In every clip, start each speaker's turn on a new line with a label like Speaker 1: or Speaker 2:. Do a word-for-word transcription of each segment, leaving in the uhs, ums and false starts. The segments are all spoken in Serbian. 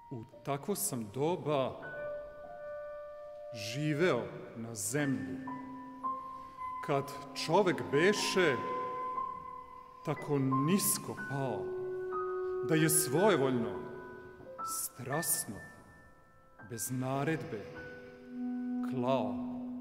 Speaker 1: U takvo sam doba živeo na zemlji, kad čovek beše tako nisko pao, da je svojevoljno, strasno, bez naredbe, klao.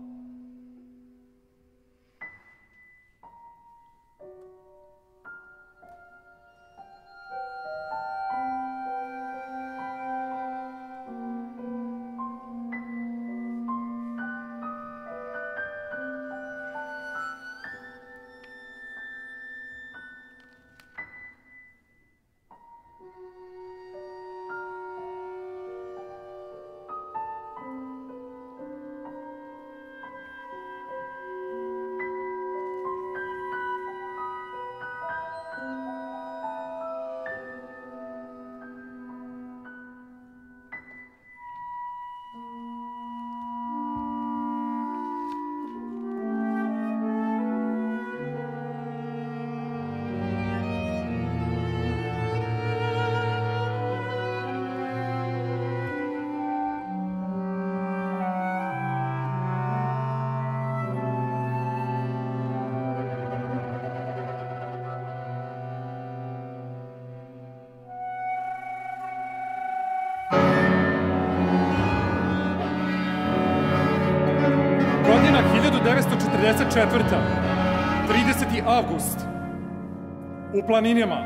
Speaker 2: hiljadu devetsto četrdeset četvrta. trideseti avgust. U planinama.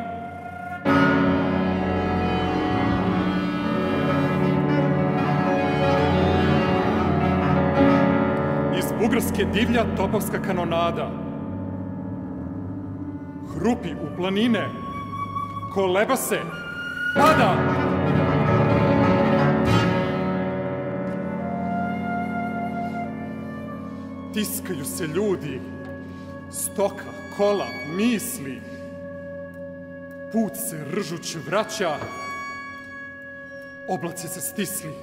Speaker 2: Iz Bugarske divlja topovska kanonada. Hrupi u planine. Koleba se. Pada! Tiskaju se ljudi, stoka, kola, misli. Put se ržuć vraća, oblaci se stisli.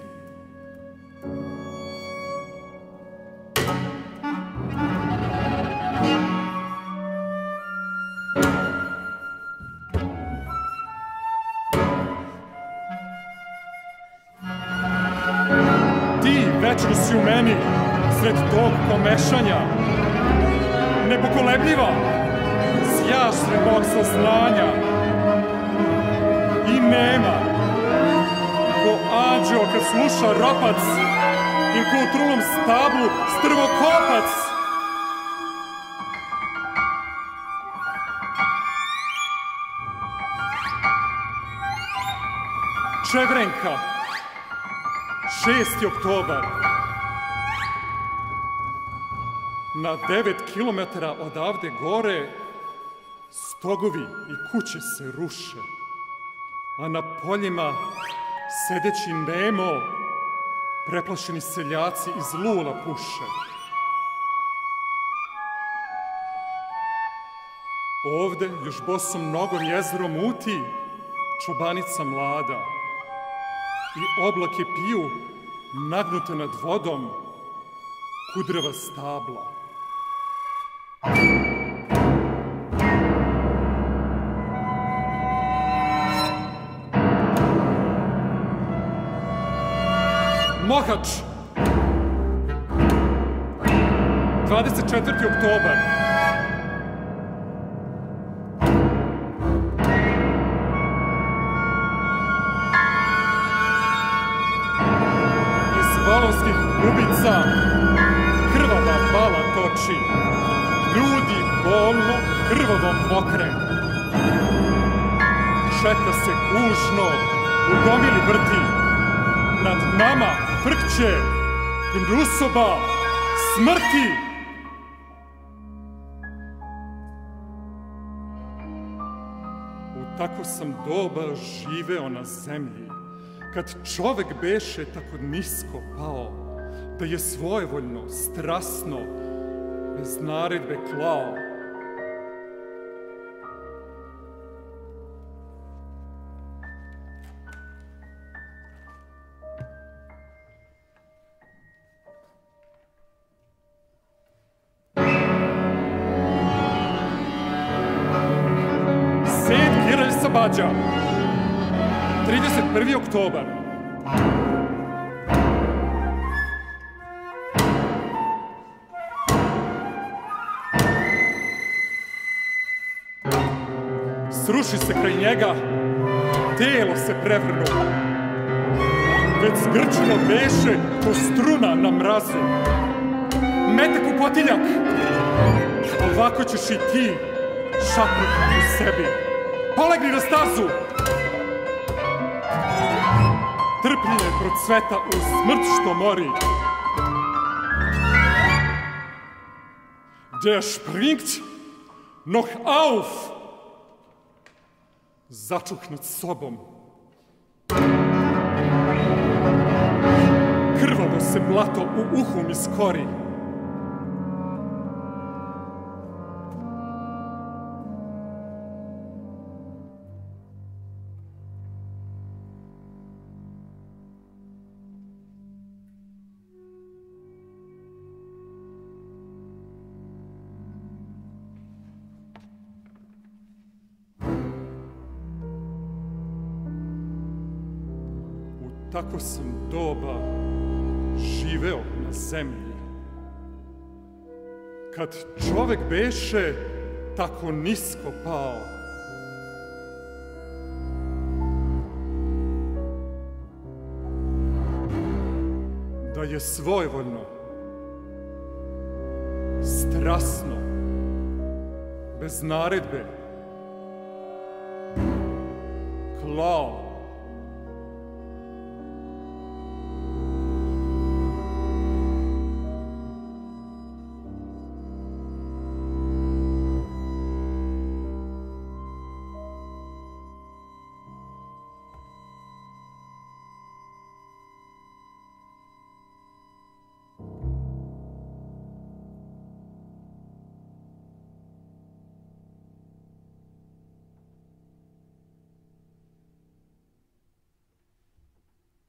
Speaker 2: Ti večno si u meni, sred tog komešanja, nepokolebljiva, sjaš sred mog saznanja. I nema, ko anđeo kad sluša ropac, ili ko u trulom stablu strvokopac. Čevrenka, šesti oktobar. Na devet kilometara odavde gore stogovi i kuće se ruše, a na poljima, sedeći nemo, preplašeni seljaci iz lula puše. Ovde, još bosom nogom jezero muti, čobanica mlada i oblake piju, nagnute nad vodom, kudrava stabla. Mohač, dvadeset četvrti oktobar. Iz valovskih ubica krvava vala toči, ljudi bolno krvavom mokre. Šeta se kužno, u gomili vrti, nad nama frkće gnusoba smrti. U tako sam doba živeo na zemlji, kad čovek beše tako nisko pao, da je svojevoljno, strasno, bez naredbe klao. Sabađa, trideset prvi oktobar.
Speaker 1: Sruši se kraj njega, telo se prevrnu. Već zgrčeno beše ko struna na mrazu. Metak u potiljak, ovako ćeš i ti šapnuti u sebi. Polegni na stazu! Trpljenje procveta u smrt što mori. Der springt noch auf! Začuh nad sobom. Krvavo se blato u uhu mi skori. Tako sam doba živeo na zemlji. Kad čovek beše tako nisko pao. Da je svojevoljno, strasno, bez naredbe, klao